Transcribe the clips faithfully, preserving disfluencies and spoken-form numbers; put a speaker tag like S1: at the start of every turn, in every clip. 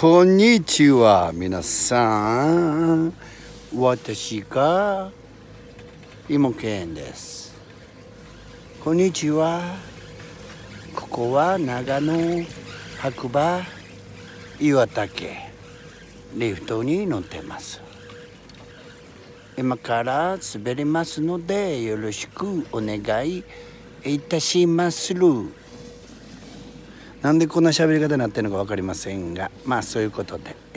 S1: こんにちは皆さん、私がいもけんです。こんにちは。ここは長野白馬岩岳リフトに乗ってます。今から滑りますのでよろしくお願いいたします。なんでこんな喋り方になってるのか分かりませんが、まあそういうことで、はい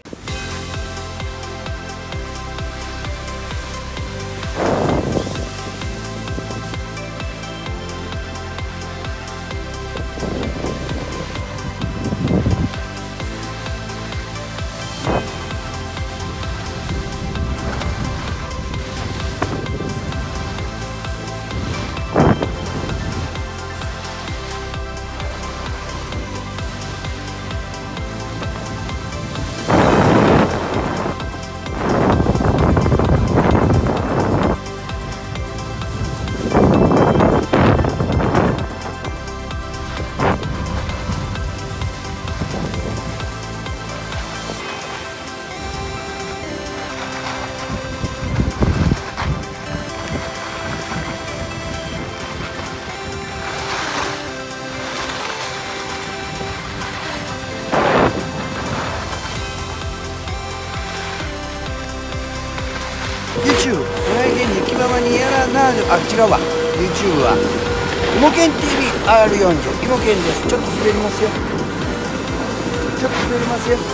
S1: 。YouTube、来年に気ままにやらなあ、違うわ。YouTube は、いもけん ティーブイアールよんじゅう、いもけんです。ちょっと滑りますよ。ちょっと滑りますよ。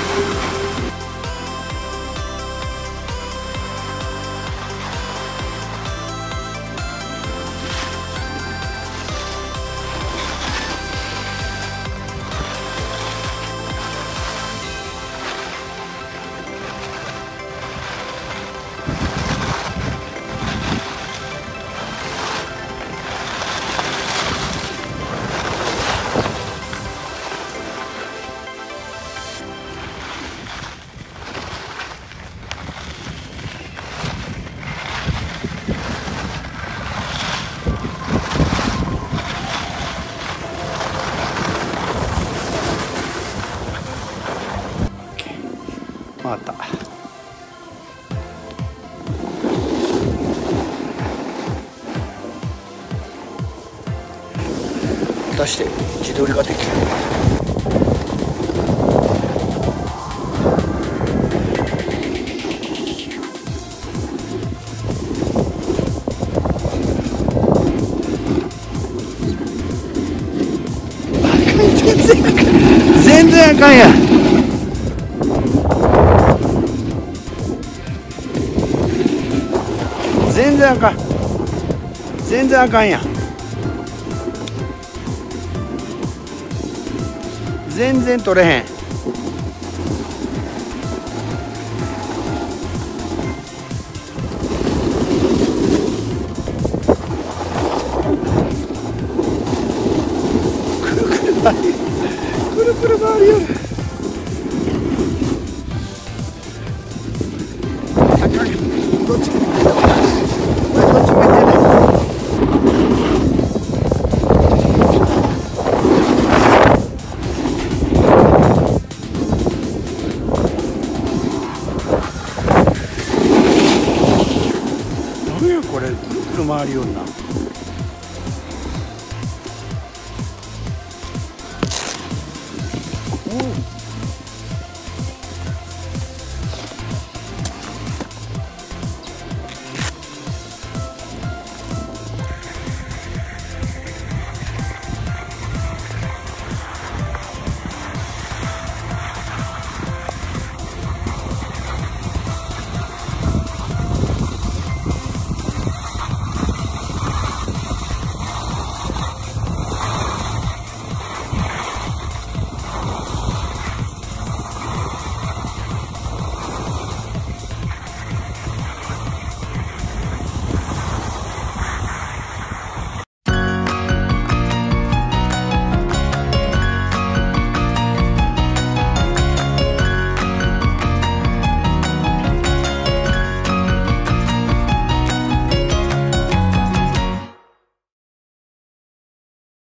S1: 回った。出して自撮りができる。全然あかんやん。全然あかん。全然あかんやん。全然取れへん。くるくる回る。くるくる回るよ。あかん。どっちこれくるくる回るような。